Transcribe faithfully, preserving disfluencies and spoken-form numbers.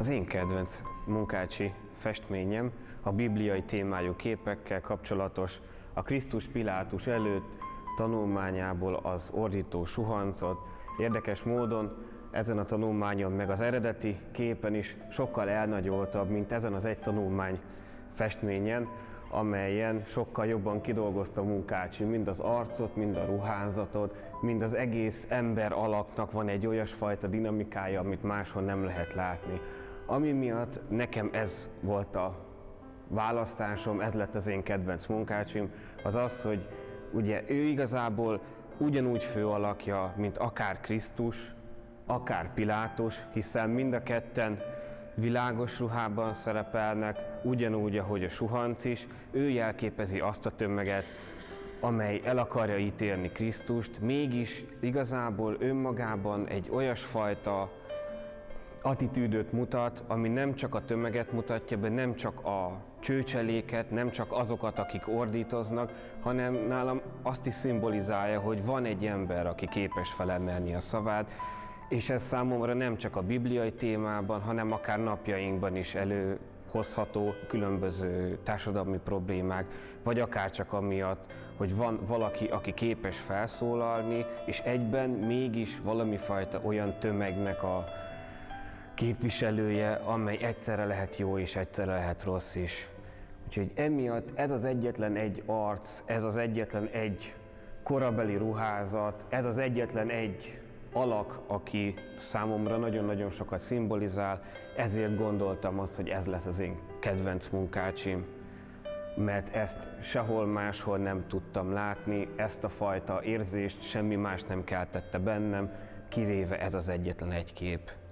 Az én kedvenc munkácsi festményem a bibliai témájú képekkel kapcsolatos, a Krisztus Pilátus előtt tanulmányából az ordító suhancot. Érdekes módon ezen a tanulmányon, meg az eredeti képen is sokkal elnagyoltabb, mint ezen az egy tanulmány festményen, amelyen sokkal jobban kidolgozta munkácsi, mind az arcot, mind a ruházatot, mind az egész ember alaknak van egy olyasfajta dinamikája, amit máshol nem lehet látni. Ami miatt nekem ez volt a választásom, ez lett az én kedvenc munkácsim, az az, hogy ugye ő igazából ugyanúgy fő alakja, mint akár Krisztus, akár Pilátus, hiszen mind a ketten világos ruhában szerepelnek, ugyanúgy, ahogy a suhanc is. Ő jelképezi azt a tömeget, amely el akarja ítélni Krisztust, mégis igazából önmagában egy olyasfajta attitűdöt mutat, ami nem csak a tömeget mutatja be, nem csak a csőcseléket, nem csak azokat, akik ordítoznak, hanem nálam azt is szimbolizálja, hogy van egy ember, aki képes felemelni a szavát, és ez számomra nem csak a bibliai témában, hanem akár napjainkban is előhozható különböző társadalmi problémák, vagy akár csak amiatt, hogy van valaki, aki képes felszólalni, és egyben mégis valami fajta olyan tömegnek a képviselője, amely egyszerre lehet jó és egyszerre lehet rossz is. Úgyhogy emiatt ez az egyetlen egy arc, ez az egyetlen egy korabeli ruházat, ez az egyetlen egy alak, aki számomra nagyon-nagyon sokat szimbolizál, ezért gondoltam azt, hogy ez lesz az én kedvenc munkácsim, mert ezt sehol máshol nem tudtam látni, ezt a fajta érzést semmi más nem keltette bennem, kivéve ez az egyetlen egy kép.